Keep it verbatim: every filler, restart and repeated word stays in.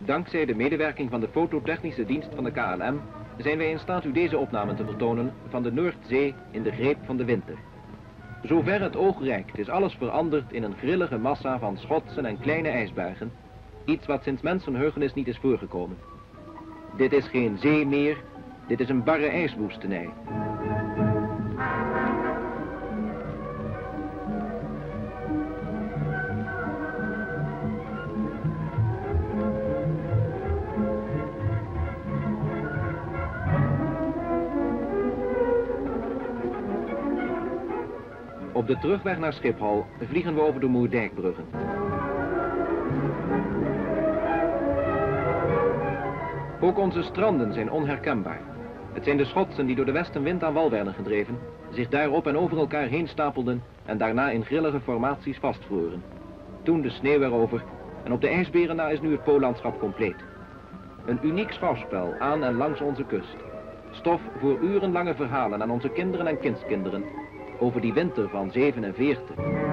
Dankzij de medewerking van de fototechnische dienst van de K L M zijn wij in staat u deze opnamen te vertonen van de Noordzee in de greep van de winter. Zover het oog reikt is alles veranderd in een grillige massa van schotsen en kleine ijsbergen, iets wat sinds mensenheugenis niet is voorgekomen. Dit is geen zee meer, dit is een barre ijswoestenij. Op de terugweg naar Schiphol vliegen we over de Moerdijkbruggen. Ook onze stranden zijn onherkenbaar. Het zijn de schotsen die door de westenwind aan wal werden gedreven, zich daarop en over elkaar heen stapelden en daarna in grillige formaties vastvroren. Toen de sneeuw erover en op de ijsberen na is nu het Poollandschap compleet. Een uniek schouwspel aan en langs onze kust. Stof voor urenlange verhalen aan onze kinderen en kindskinderen over die winter van zevenenveertig.